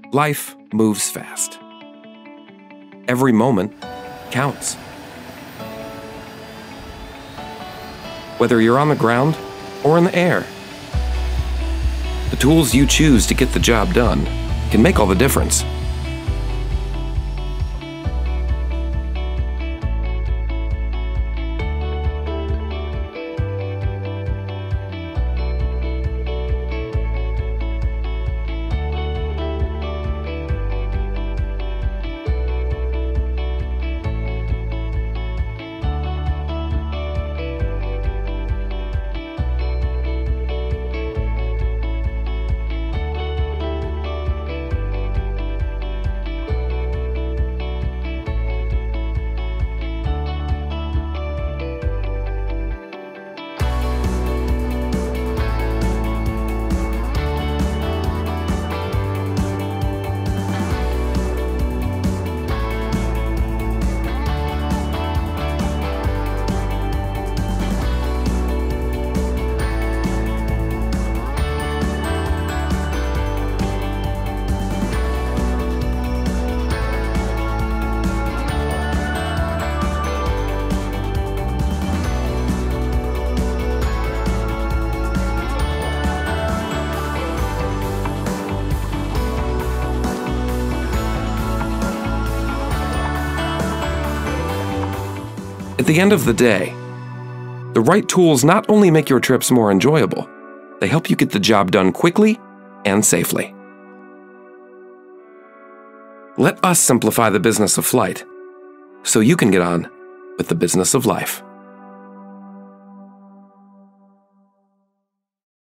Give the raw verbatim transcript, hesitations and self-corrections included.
Life moves fast. Every moment counts. Whether you're on the ground or in the air, the tools you choose to get the job done can make all the difference. At the end of the day, the right tools not only make your trips more enjoyable, they help you get the job done quickly and safely. Let us simplify the business of flight so you can get on with the business of life.